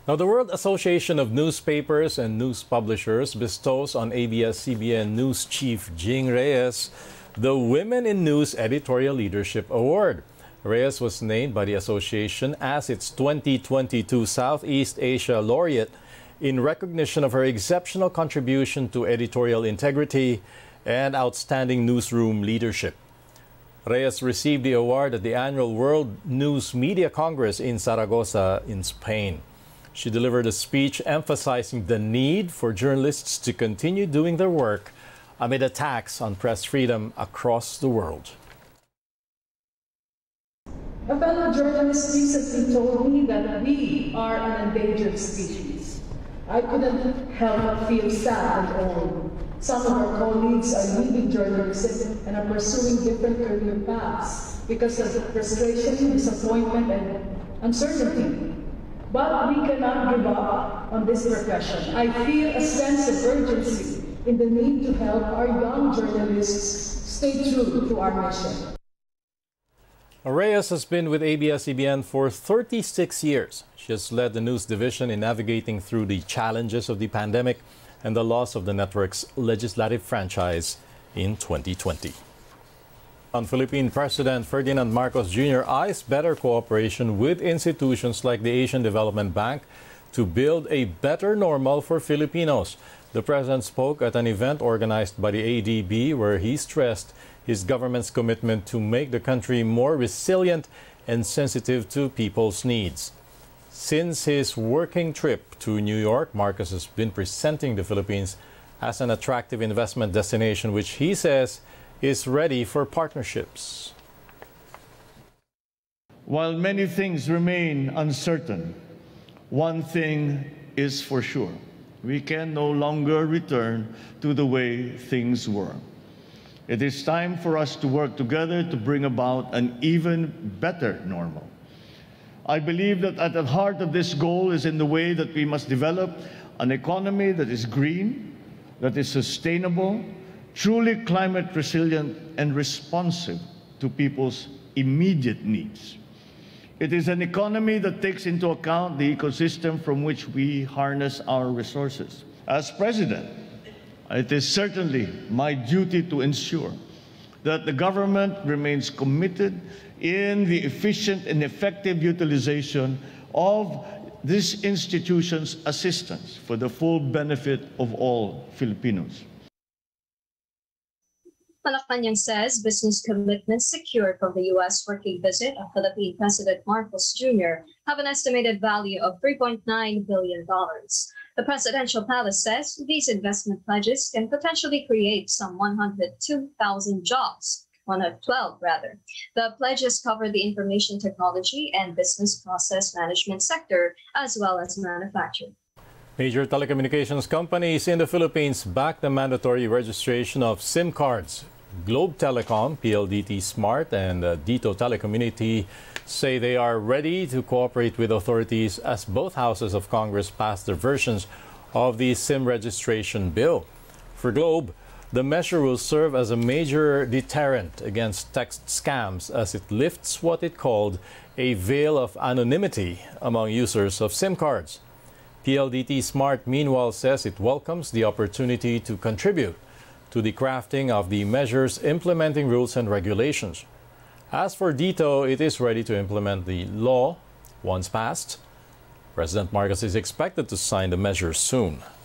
Now, the World Association of Newspapers and News Publishers bestows on ABS-CBN News Chief Jing Reyes the Women in News Editorial Leadership Award. Reyes was named by the association as its 2022 Southeast Asia Laureate in recognition of her exceptional contribution to editorial integrity and outstanding newsroom leadership. Reyes received the award at the annual World News Media Congress in Zaragoza in Spain. She delivered a speech emphasizing the need for journalists to continue doing their work amid attacks on press freedom across the world. A fellow journalist recently told me that we are an endangered species. I couldn't help but feel sad and old. Some of our colleagues are leaving journalism and are pursuing different career paths because of frustration, disappointment, and uncertainty. But we cannot give up on this profession. I feel a sense of urgency in the need to help our young journalists stay true to our mission. Reyes has been with ABS-CBN for 36 years. She has led the news division in navigating through the challenges of the pandemic and the loss of the network's legislative franchise in 2020. Philippine President Ferdinand Marcos Jr. eyes better cooperation with institutions like the Asian Development Bank to build a better normal for Filipinos. The president spoke at an event organized by the ADB where he stressed his government's commitment to make the country more resilient and sensitive to people's needs. Since his working trip to New York, Marcos has been presenting the Philippines as an attractive investment destination, which he says is ready for partnerships. While many things remain uncertain, one thing is for sure. We can no longer return to the way things were. It is time for us to work together to bring about an even better normal. I believe that at the heart of this goal is in the way that we must develop an economy that is green, that is sustainable, truly climate resilient, and responsive to people's immediate needs. It is an economy that takes into account the ecosystem from which we harness our resources. As president, it is certainly my duty to ensure that the government remains committed in the efficient and effective utilization of this institution's assistance for the full benefit of all Filipinos. Malacanang says business commitments secured from the U.S. working visit of Philippine President Marcos Jr. have an estimated value of $3.9 billion. The presidential palace says these investment pledges can potentially create some 102,000 jobs, 112 rather. The pledges cover the information technology and business process management sector, as well as manufacturing. Major telecommunications companies in the Philippines back the mandatory registration of SIM cards. Globe Telecom, PLDT Smart, and Dito Telecommunity say they are ready to cooperate with authorities as both houses of Congress pass their versions of the SIM registration bill. For Globe, the measure will serve as a major deterrent against text scams as it lifts what it called a veil of anonymity among users of SIM cards. PLDT Smart, meanwhile, says it welcomes the opportunity to contribute to the crafting of the measures implementing rules and regulations. As for Dito, it is ready to implement the law once passed. President Marcos is expected to sign the measures soon.